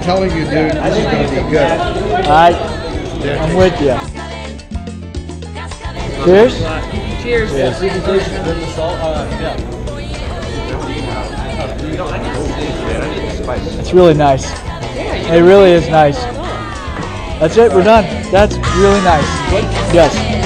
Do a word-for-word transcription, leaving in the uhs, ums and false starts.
telling you, dude, this is going to be good. All right, I'm with you. Cheers. Cheers. Cheers. It's really nice. It really is nice. That's it. We're done. That's really nice. Yes.